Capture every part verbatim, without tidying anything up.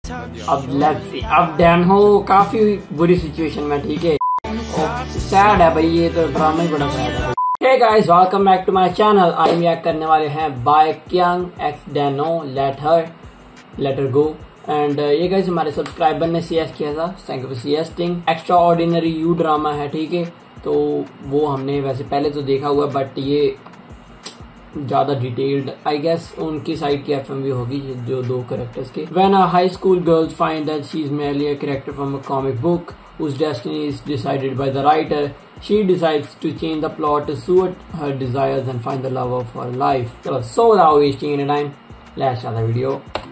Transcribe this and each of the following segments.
अब let's see, अब डैनहो काफी बुरी सिचुएशन में, ठीक है। सैड है भाई, ये तो ड्रामा ही बड़ा सैड है। Hey guys, welcome back to my channel. आज हम रिएक्ट करने वाले हैं by Kyung X Dano let her let her go. And ये गाइस हमारे सब्सक्राइबर ने सीएस किया था, thank you for suggesting. Extraordinary you drama है, ठीक है। तो वो हमने वैसे पहले तो देखा हुआ, बट ये ज्यादा डिटेल्ड आई गेस उनकी साइड की एफएमवी होगी, जो दो कैरेक्टर्स के। When a high school girls find that she is merely a character from a comic book whose destiny is decided by the writer, she decides to change the plot to suit her desires and find the love of her life. So, so without wasting any time, let's start the video.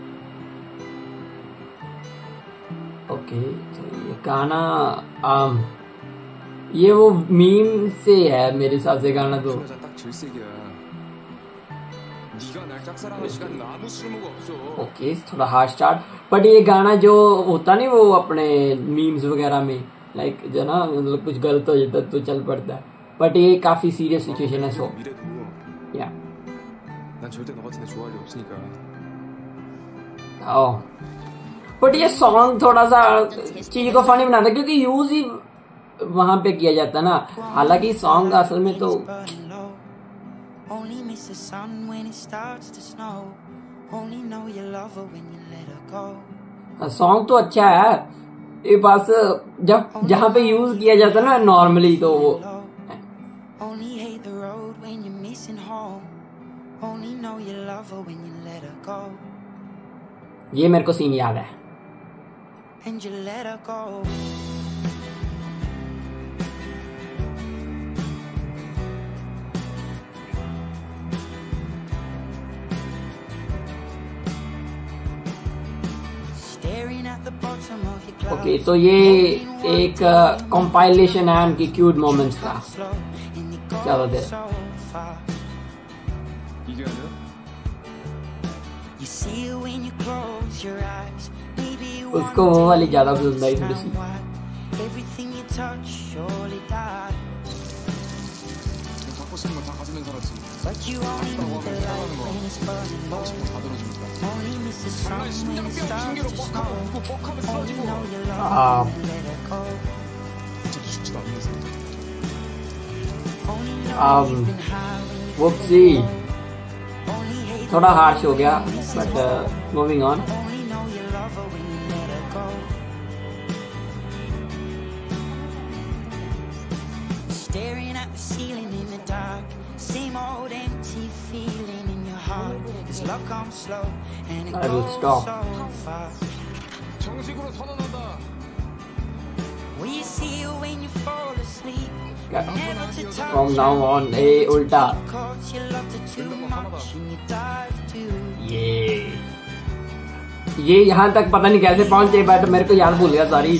Okay, so ये गाना um, ये वो meme से है मेरे हिसाब से गाना। तो ओके, थोड़ा हार्ड स्टार्ट, बट ये गाना जो होता नहीं वो अपने मीम्स वगैरह में लाइक जो ना मतलब कुछ गलत हो जाता तो चल पड़ता है, बट ये काफी सीरियस सिचुएशन है। सो या बट ये सॉन्ग थोड़ा सा चीज को फनी बनाता है क्योंकि यूज ही वहां पे किया जाता है ना। हालांकि सॉन्ग असल में तो Only miss the sun when it starts to snow. Only know you love her when you let her go. Song तो अच्छा है, ये बस जब जहाँ पे यूज किया जाता है ना नॉर्मली तो वो Only hate the road when you're missing home. Only know you love her when you let her go. ये मेरे को सीन याद है। And you let her go. Okay okay, तो ये एक कंपाइलेशन है उनकी क्यूट मोमेंट्स का। चलो दे उसको वो वाली ज्यादा पसंद आई थोड़ी सी। वुप्सी थोड़ा हार्श हो गया, but moving on. Staring at the ceiling in the dark, same old empty feeling in your heart. This love comes slow and it goes so fast. 정식으로 선언한다. We see you when you fall asleep. From now on, ए उल्टा। ये ये यहाँ तक पता नहीं कैसे पहुंचे, बट मेरे को याद भूल गया, sorry,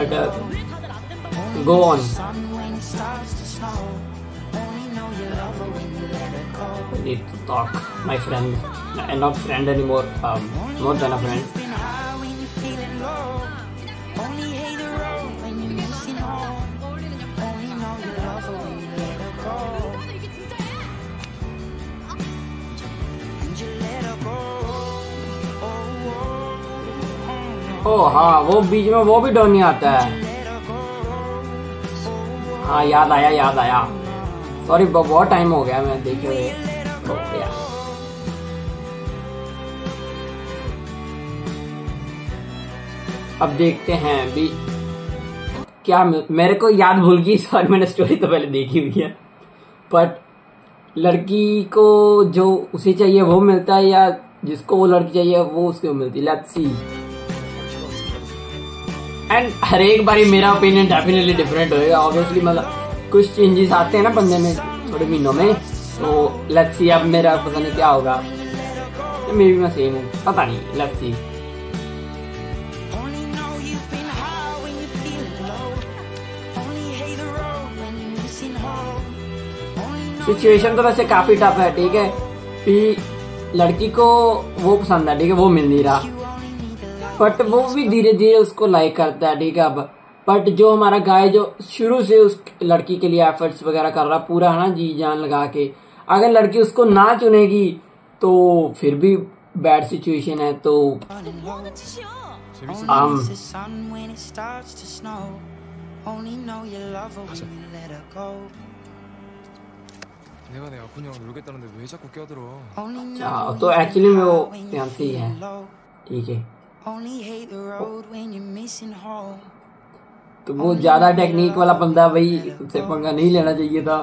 but go on. Need to talk, my friend, and not friend anymore, um, more than a friend. ओ हाँ, वो बीच में वो भी डोनी आता है। हाँ याद आया याद आया, सॉरी बहुत टाइम हो गया मैं देखे हुए। अब देखते हैं भी क्या मेरे को याद भूल गई, सॉरी, मैंने स्टोरी तो पहले देखी हुई है, बट लड़की को जो उसे चाहिए वो मिलता है या जिसको वो लड़की चाहिए वो उसको मिलती है। Let's see. एंड हर एक बारी मेरा ओपिनियन डेफिनेटली डिफरेंट होएगा ऑब्वियसली, मतलब कुछ चेंजेस आते हैं ना बंदे में थोड़े महीनों में। तो लेट्स सी, अब मेरा पता नहीं क्या होगा, मे बी मैं सेम हूँ, पता नहीं, लेट्स सी। सिचुएशन तो वैसे काफी टफ है, ठीक है, कि लड़की को वो पसंद है, ठीक है, वो मिल नहीं रहा, बट वो भी धीरे धीरे उसको लाइक करता है, ठीक है। अब बट जो हमारा गाय जो शुरू से उस लड़की के लिए एफर्ट्स वगैरह कर रहा पूरा है ना, जी जान लगा के, अगर लड़की उसको ना चुनेगी तो फिर भी बैड सिचुएशन है। तो um, अच्छा तो एक्चुअली में वो फियांसी है, ठीक है। तो वो ज्यादा टेक्निक वाला बंदा भाई, उससे पंगा नहीं लेना चाहिए था।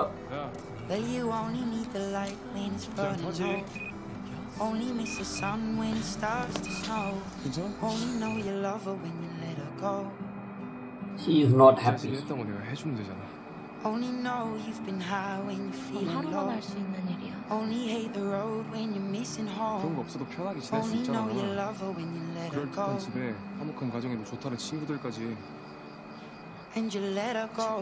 Only miss the sun when it starts to snow. Only know you love her when you let her go. She is not happy. Only know you've been high when you're feeling low. Only hate the road when you're missing home. 그런 거 없어도 편하게 지낼 수 있잖아. Only know you love her when you let her go. 그럴 듯한 집에 화목한 가정에도 좋다는 친구들까지. And you let her go.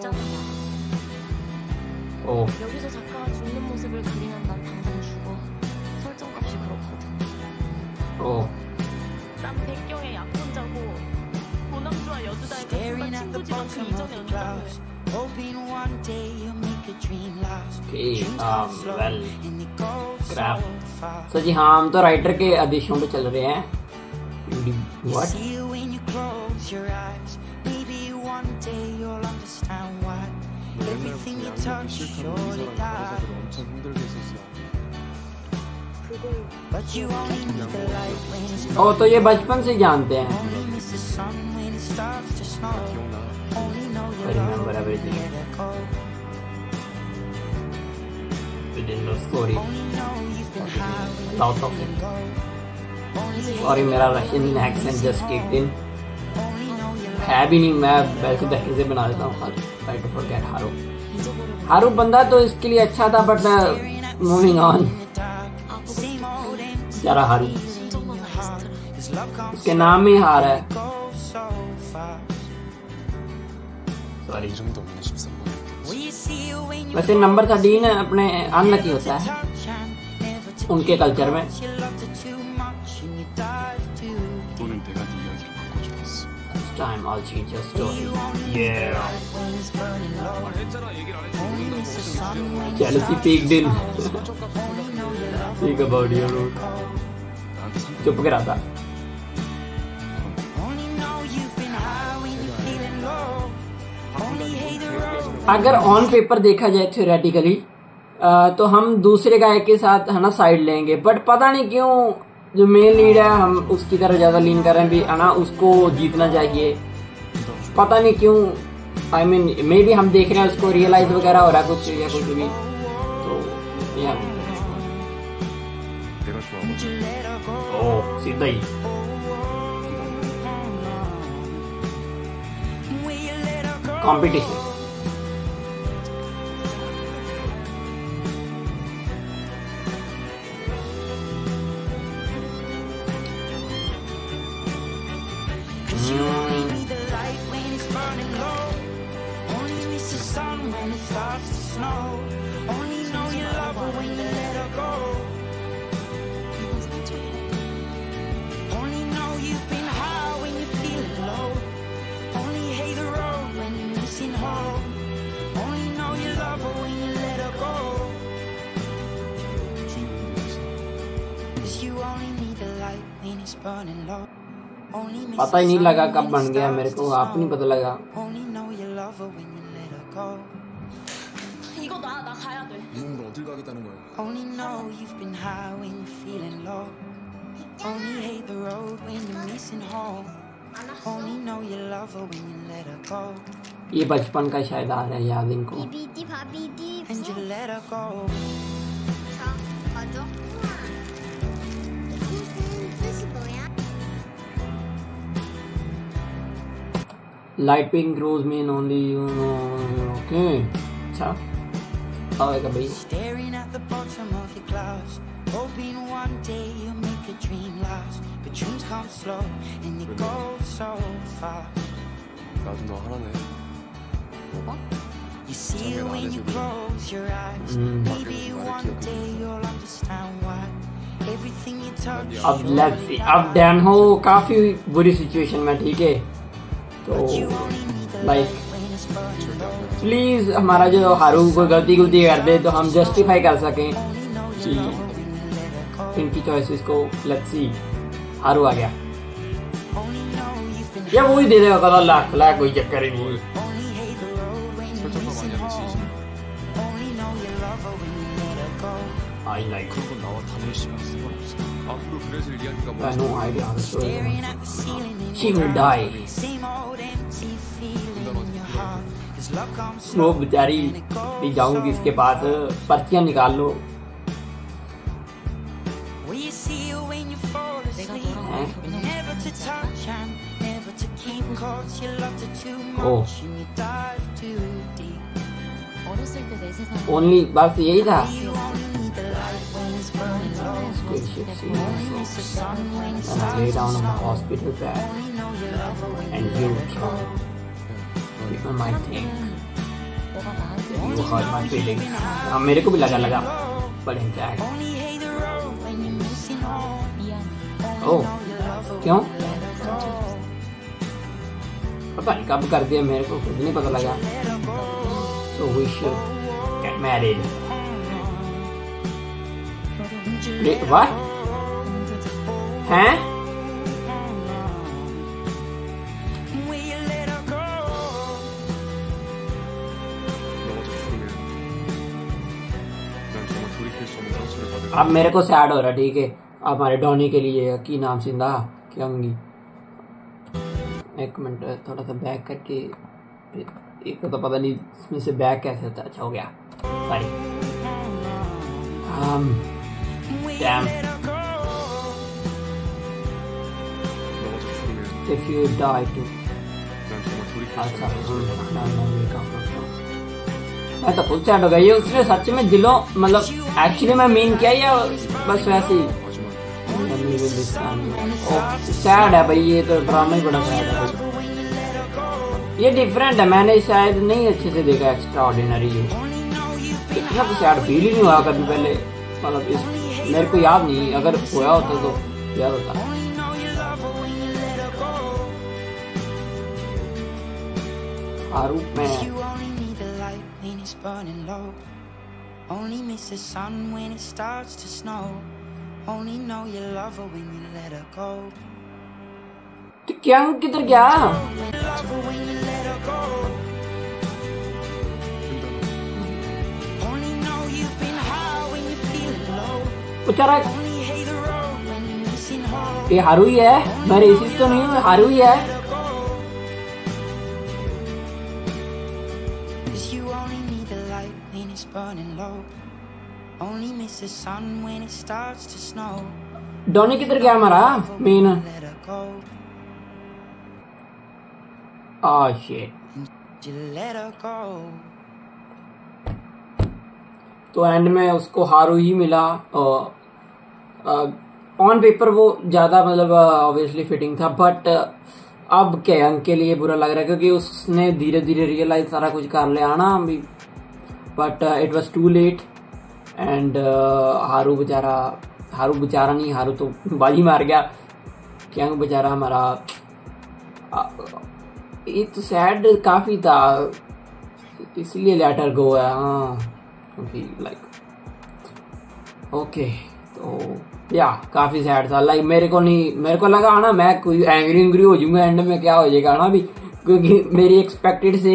오. 여기서 작가가 죽는 모습을 그리면 난 당장 죽어. 설정값이 그렇거든. 오. 난 백경의 약혼자고 고남주와 여주다의 친구 집안 그 이전에 연락을. Okay, um, well, crap. So जी हाँ, हम तो writer के आदेशों पे चल रहे हैं। What? ओ तो ये बचपन से जानते हैं। I remember everything within the story. Lot of it. Sorry, मेरा Russian accent just kicked in. है भी नहीं, मैं वैसे दही से बना देता हूँ। Try to forget हारू। हारू बंदा तो इसके लिए अच्छा था, but moving on. जरा हारू, उसके नाम ही हार है। वैसे नंबर थर्टीन अपने अनलकी होता है उनके कल्चर में। Time I'll change your story. Yeah. Jealousy peaked in. Think about your road. चुप के रहा था। अगर ऑन पेपर देखा जाए थ्योरेटिकली तो हम दूसरे गाय के साथ है ना साइड लेंगे, बट पता नहीं क्यों जो मेन लीड है हम उसकी तरह ज्यादा लीन कर रहे हैं भी है ना, उसको जीतना चाहिए। पता नहीं क्यों, आई मीन मे बी हम देख रहे हैं उसको रियलाइज वगैरह हो रहा है कुछ या कुछ भी, तो या ओ सीधा ही कंपटीशन। पता ही नहीं लगा कब बन गया, मेरे को आप नहीं पता लगा। ये बचपन का शायद आ रहा है याद इनको। Light pink rose mean only okay. अच्छा आएगा भाई। अब लेट्स सी, अब डैन हो काफी बुरी सिचुएशन में, ठीक है। तो लाइक प्लीज हमारा जो हारू कोई गलती गलती कर दे तो हम जस्टिफाई कर सकें कि इनकी चॉइसेस को। लेट्स सी, हारू आ गया। या वो ही दे देगा कदा लाख लाख कोई चक्कर ही नहीं। I like it. I have no idea how to show it. She will die. वो बेचारी भी जाऊंगी इसके पास, पर्चियां निकाल लो। ओनली बस यही था। And I lay down on the hospital bed and you people might think you hurt my feelings. हाँ मेरे को भी लगा लगा but in fact oh क्यों पता नहीं कब कर दिया, मेरे को खुद नहीं पता लगा। So we should get married. What? हैं? अब मेरे को सैड हो रहा, ठीक है। अब हमारे डॉनी के लिए की नाम सिंधा क्या होंगी। एक मिनट थोड़ा सा बैक करके, एक तो पता नहीं इसमें से बैक कैसे होता है। अच्छा हो गया, sorry. um, damn. If you die too. अच्छा, मैं तो खुद सैड हो गया। ये उसने सच में दिलों मतलब एक्चुअली मैं मीन किया या बस वैसे ही सैड है भाई। ये तो ड्रामा ही बड़ा सैड है भाई। ये डिफरेंट है, मैंने शायद नहीं अच्छे से देखा एक्स्ट्रा ऑर्डिनरी। इतना तो सैड फील ही नहीं हुआ कभी पहले, मतलब इस मेरे को याद नहीं। अगर हुआ होता तो याद होता। आरूप में तो क्या किधर गया? बेचारा ये हारू ही है, मैं रेसिस्ट तो नहीं हूँ, हारू ही है। डॉनी किधर गया हमारा मेन? Ah shit. तो एंड में उसको हारू ही मिला। ऑन पेपर वो ज्यादा मतलब ऑब्वियसली फिटिंग था, बट अब कैंग के लिए बुरा लग रहा है क्योंकि उसने धीरे धीरे रियलाइज सारा कुछ कर लिया ना अभी, but it was too late. And Haru बेचारा, हारू बेचारा नहीं, हारू तो बाजी मार गया। कैंग बेचारा हमारा, ये तो सैड काफी था इसलिए लेटर गो है। हाँ क्योंकि लाइक ओके तो या काफी सैड था। लाइक मेरे को नहीं, मेरे को लगा ना मैं कोई एंग्री एंग्री हो जाऊंगा एंड में, क्या हो जाएगा ना अभी, क्योंकि मेरी एक्सपेक्टेड से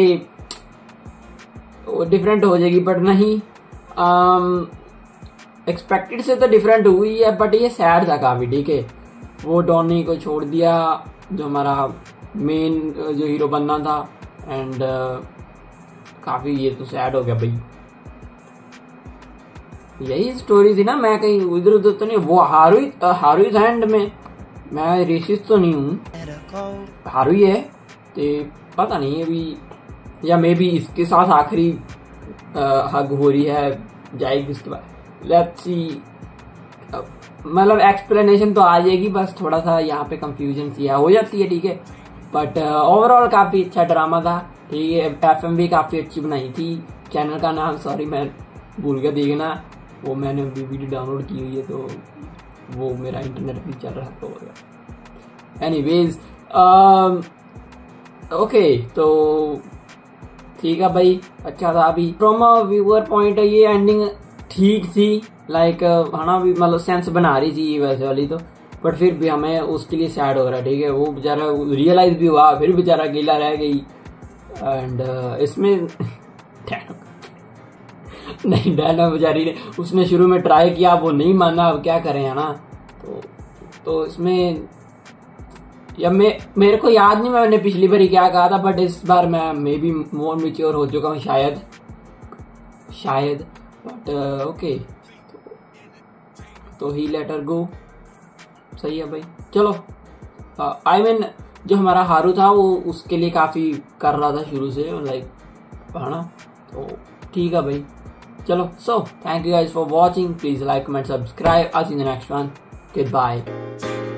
डिफरेंट हो जाएगी, बट नहीं। एक्सपेक्टेड um, से तो डिफरेंट हुई है, बट ये सैड था काफी, ठीक है। वो डॉनी को छोड़ दिया जो हमारा मेन जो हीरो बनना था, एंड uh, काफी ये तो सैड हो गया भाई। यही स्टोरी थी ना, मैं कहीं उधर उधर तो नहीं। वो हारू ही हारू ही था एंड में, मैं रेसिस्ट तो नहीं हूँ, हारू ही है। तो पता नहीं अभी, या मे बी इसके साथ आखिरी हग हो रही है, जाएगी इसके बाद। लेट्स सी, मतलब एक्सप्लेनेशन तो आ जाएगी, बस थोड़ा सा यहाँ पे कंफ्यूजन सी हो जाती है, ठीक है। बट ओवरऑल काफी अच्छा ड्रामा था, ठीक है। एफएम भी काफी अच्छी बनाई थी। चैनल का नाम सॉरी मैं भूल गया देखना, वो मैंने अभी वीडियो डाउनलोड की हुई है तो वो मेरा इंटरनेट भी चल रहा तो एनीवेज ओके। तो ठीक है भाई, अच्छा था। अभी फ्रॉम अ व्यूअर पॉइंट ये एंडिंग ठीक थी, लाइक है ना भी, मतलब सेंस बना रही थी वैसे वाली तो। बट फिर भी हमें उसके लिए सैड हो रहा है, ठीक है। वो बेचारा रियलाइज भी हुआ, फिर बेचारा अकेला रह गई। एंड uh, इसमें नहीं, डैना बेचारी ने उसने शुरू में ट्राई किया, वो नहीं माना, अब क्या करें, है ना। तो तो इसमें या मैं मेरे को याद नहीं मैंने पिछली बार क्या कहा था, बट इस बार मैं मे बी मोर मैच्योर हो चुका हूँ शायद शायद बट ओके। तो ही लेट हर गो, सही है भाई। चलो, आई मीन जो हमारा हारू था वो उसके लिए काफी कर रहा था शुरू से, लाइक, है ना। तो ठीक है भाई, चलो। So thank you guys for watching, please like comment subscribe. I see in the next one, good bye.